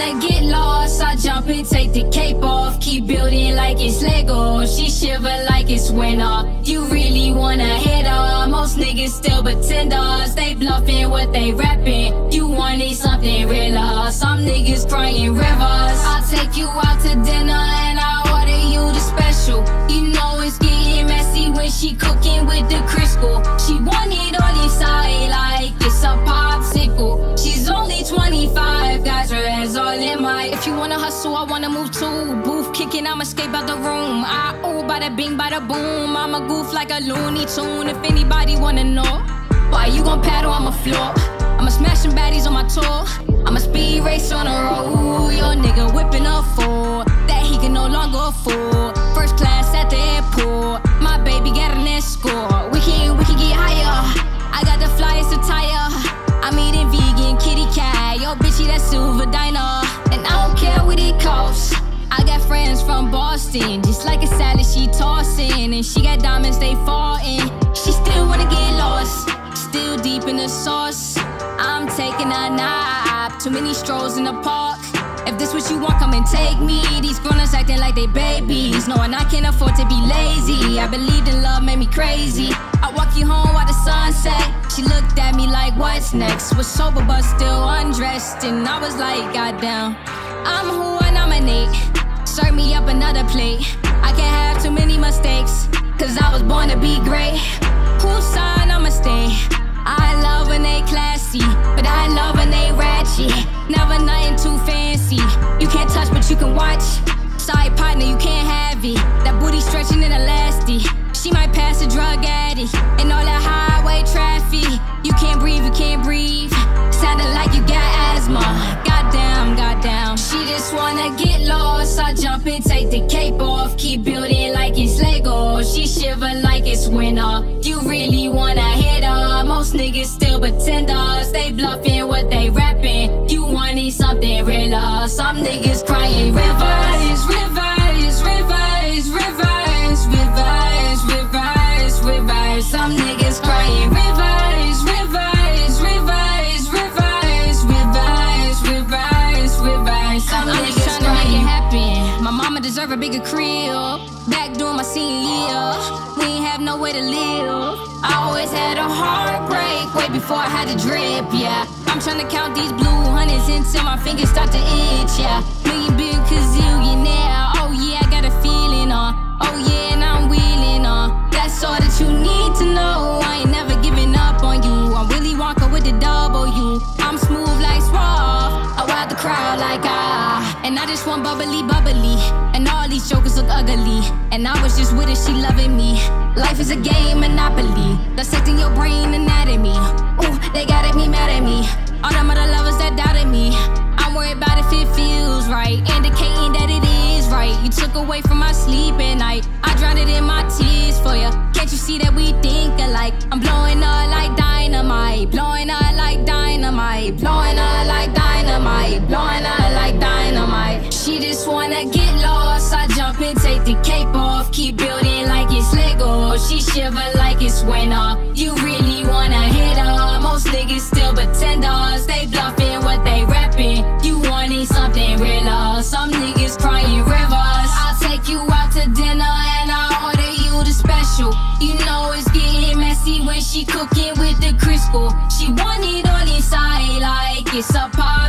wanna get lost, I jump and take the cape off. Keep building like it's Lego, she shiver like it's winter. You really wanna hit her, most niggas still pretenders. They bluffing what they rapping, you wanted something realer. Some niggas crying rivers. I'll take you out to dinner and I'll order you the special. You know it's getting messy when she cooking with the Crisco. She want it on inside like it's a popsicle. She's only 25, got her hands all in my. If you wanna hustle, I wanna move too. Booth kicking, I'ma escape out the room. I ooh, bada bing, bada boom. I'm a goof like a Looney Tune. If anybody wanna know why you gon' paddle on my floor, I'ma smash some baddies on my tour. I'ma speed race on the road. Your nigga whipping up for that he can no longer afford. First class at the airport, my baby got an escort. We can get higher. I got the flyest attire. I'm eating vegan kitty cat. Yo, bitchy, that silver diner. And I don't care what it costs. I got friends from Boston, just like a salad she tossing. And she got diamonds, they falling. She still wanna get lost, still deep in the sauce. I'm taking a nap, too many strolls in the park. If this what you want, come and take me. These grown-ups acting like they babies, knowing I can't afford to be lazy. I believed in love, made me crazy. I walk you home while the sun set. She looked at me like, what's next? Was sober but still undressed, and I was like, goddamn, I'm who I nominate. Serve me up another plate. I can't have too many mistakes, cause I was born to be great. Whose side I'ma stay? I love when they classy, but I love when they ratchet. Never nothing too fancy. You can't touch, but you can watch. Side partner, you can't have it. That booty stretching in elastic. She might pass a drug addict. And all that highway traffic. You can't breathe, you can't breathe. Sounding like you got asthma. Goddamn, goddamn. She just wanna get lost. I jump and take the cape off. Keep building like it's Lego. She shiver like it's winter. You really wanna hit her. Most niggas still pretenders. They bluffing what they rapping. You wanted something realer. Some niggas crying rivers, rivers, rivers, rivers, rivers, rivers, rivers. Some niggas crying rivers, rivers, rivers, rivers, rivers, rivers, rivers. Some niggas trying to make it happen. My mama deserve a bigger crib. Back during my senior year, we ain't have nowhere to live. I always had a heartbreak way before I had a drip, yeah. I'm tryna count these blue hundreds until my fingers start to itch, yeah. Million big gazillionaire, oh yeah, I got a feeling, oh yeah, and I'm wheeling, that's all that you need to know. I ain't never giving up on you. I'm Willy Wonka with the W. I'm smooth like Suave, I wild the crowd like and I just want bubbly, bubbly. And all these jokers look ugly, and I was just with her, she loving me. Life is a game, Monopoly, dissecting your brain anatomy. Ooh, they got at me, mad at me. All them other lovers that doubted me, I'm worried about if it feels right, indicating that it is right. You took away from my sleep at night, I drowned it in my tears for you. Can't you see that we think alike? I'm blowing up like dynamite, blowing up like dynamite, blowing up like dynamite, blowing up like dynamite. She just wanna get lost, I jump and take the cape off. Keep building like it's Lego, she shiver like it's winter. You really wanna hit her, most niggas still pretenders. They bluffing what they rapping, you wanted something realer. Some niggas crying rivers. I'll take you out to dinner and I'll order you the special. You know it's getting messy when she cooking with the Crisco. She want it all inside like it's a pie.